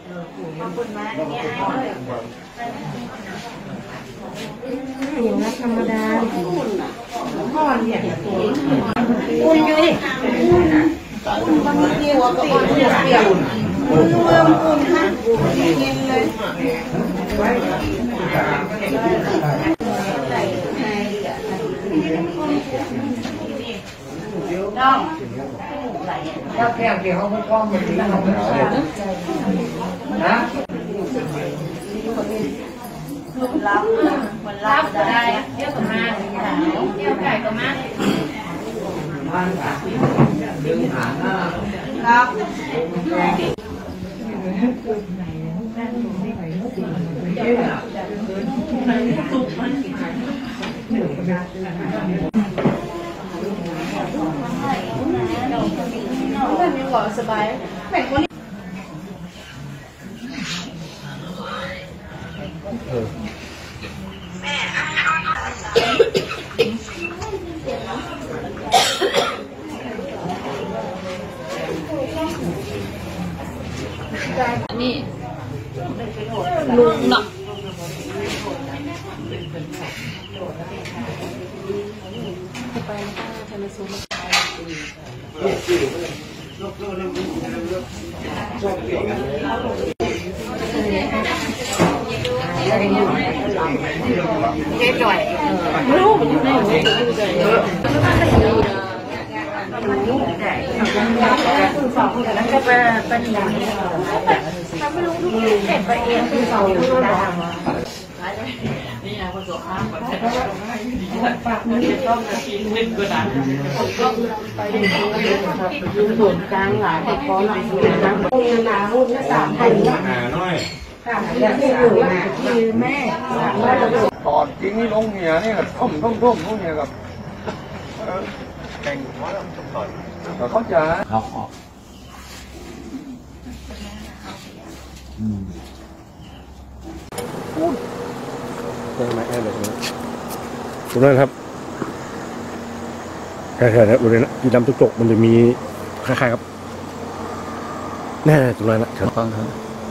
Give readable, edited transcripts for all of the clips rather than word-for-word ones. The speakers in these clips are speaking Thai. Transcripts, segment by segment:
อย่างนั้นธรรมดาพ่อเนี่ยอุ่นอยู่ดิบางทีหัวก็อ่อนเปรี้ยวมันเริ่มอุ่นนะเย็นเลยน้องถ้าแก้วเกี่ยวกับก้อนมันดีนะรับได้เที่ยวกับมาเที่ยวไก่กับมาครับมีหวานสบายแบ่งคนนี่ลุงเนาะไปนะคะชนสูตรเจ๊จ่อยลูกอยู่ไหนคุณสองคนนั้นก็เป็นอย่างนี้ทำไม่รู้ทุกอย่างเก็บไปเองคุณสองคนได้นี่นะคนสองข้างฝากมือต้องกินเล่นก็ได้ก็ไปยืนส่วนกลางหลายแต่ขอหลังส่วนนะองค์นารุ่น3,000น้อยค่ะแล้วที่อยู่ที่แม่ตอนจริงนี่ลงเนี่ยนี่กับท่อมลงเนี่ยกับแต่งหัวแล้วต่อยเขาจะเขาออกได้ไหมอะไรแบบนี้ตรงนั้นครับแค่ๆนะบริเวณที่น้ำตุกมันจะมีคล้ายๆครับแน่ตรงนั้นนะถูกต้องครับ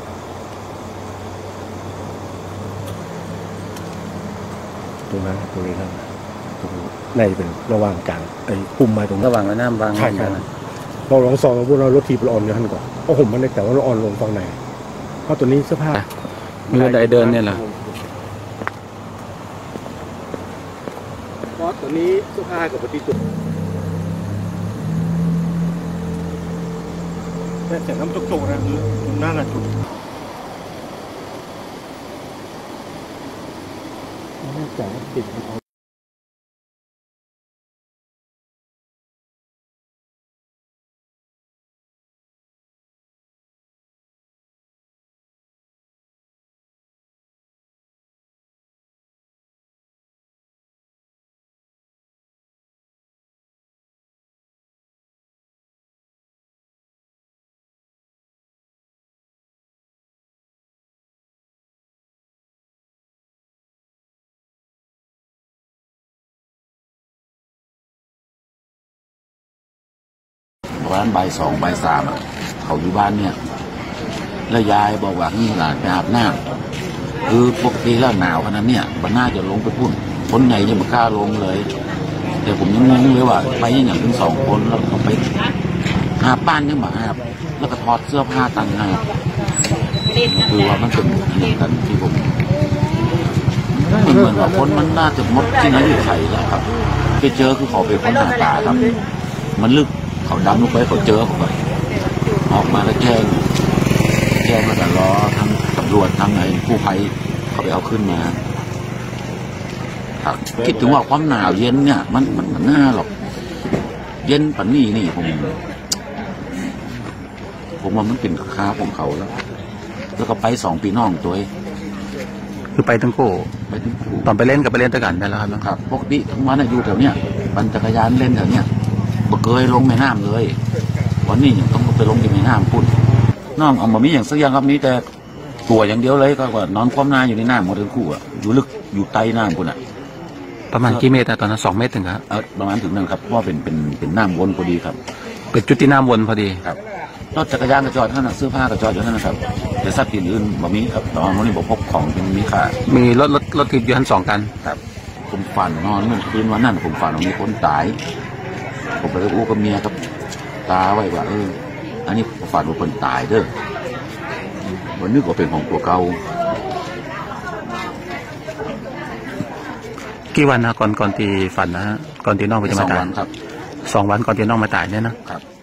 ตรงนั้นตรงนี้ครับตรงในเป็นระหว่างกลางไอ้ปุ่มไม้ตรงระหว่างน้ำบางใช่ครับเราลองซองพวกเราลดทีละออนกันก่อนเพราะผมมันได้แต่ว่าเราออนลงฝั่งไหนเพราะตัวนี้เสื้อผ้ามีบันไดเดินเนี่ยเหรอเพราะตัวนี้เสื้อผ้ากับปฏิจุแต่เสียงน้ำจุกๆนะคือน่าจะจุกน่าจะติดร้านบ่าย 2 บ่าย 3เขาอยู่บ้านเนี่ยแล้วยายบอกว่านี่หลานไปอาบน้ำคือปกติแล้วหนาวขนาดเนี่ยมันน่าจะลงไปพุ่นคนไหนยังไม่กล้าลงเลยแต่ผมยังงงเลยว่าไปอย่างถึง2 คนแล้วเขาไปหาบ้านยังมาหาแล้วก็ถอดเสื้อผ้าต่างหากคือว่ามันเป็นอย่างกันที่ผมเหมือนว่าคนมันน่าจะมดที่นั่นอยู่ไทยแล้วครับไปเจอคือเขาไปค้นหาป่าครับมันลึกเขาดำลงไปเขาเจอผมก็ออกมาแล้วแจ้งมาแต่รอทางตำรวจทางไหนกู้ภัยเขาไปเอาขึ้นมาคิดถึงว่าความหนาวเย็นเนี่ยมันน่าหรอกเย็นปันนี่ผมว่ามันเป็นค้าของเขาแล้วก็ไป2 ปีน้องตัวคือไปทั้งคู่ตอนไปเล่นกับไปเล่นด้วยกันได้แล้วครับปกติทั้งวันอยู่แถวเนี้ยปั่นจักรยานเล่นแถวเนี้ยบ่เคยลงแม่น้ำเลยวันนี้ยังต้องไปลงที่แม่น้ำพุ่นน้องเอามามีอย่างสักอย่างครับนี้แต่ตัวอย่างเดียวเลยก็ว่านอนคว่ำหน้าอยู่ในน้ำหมดทั้งคู่อยู่ลึกอยู่ใต้น้ำพุ่นประมาณกี่เมตรตอนนั้น2 เมตรถึงครับประมาณถึงนั่นครับเพราะเป็นน้ำวนพอดีครับเป็นจุดที่น้ำวนพอดีครับรถจักรยานก็จอดท่านนะเสื้อผ้าก็จอดอยู่ท่านนะครับแต่ทรัพย์สินอื่นบ่มีครับตอนนี้ผมพบของเป็นมีค่ามีรถทิพย์อยู่ทั้ง2 คันครับผมฝันนอนเมื่อคืนวันนั้นผมฝันว่ามีคนตายผมไปอู้กับเมียครับตาไว้ว่าอันนี้ฝันว่าคนตายเด้อวันนึกว่าเป็นของตัวเก่ากี่วันนะก่อนที่ฝันนะฮะก่อนที่น้องไปจะมาตาย 2 วันครับ 2 วันก่อนที่น้องมาตายเนี่ยนะครับ